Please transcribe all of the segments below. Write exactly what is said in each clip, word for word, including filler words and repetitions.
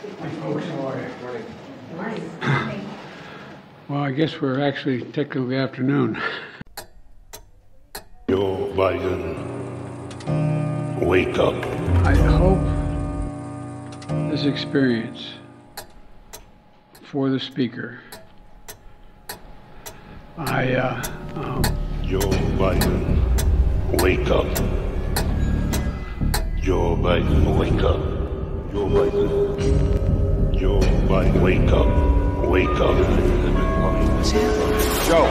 Hi, folks. How are you? Morning. Morning. Well, I guess we're actually technically afternoon. Joe Biden, wake up. I hope this experience for the speaker, I, uh, um, Joe Biden, wake up. Joe Biden, wake up. Joe Biden. Joe Biden, wake up. Wake up. Joe.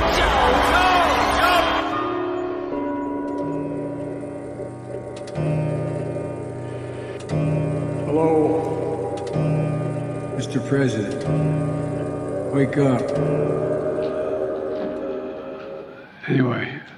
hello, Mister President. Wake up. Anyway,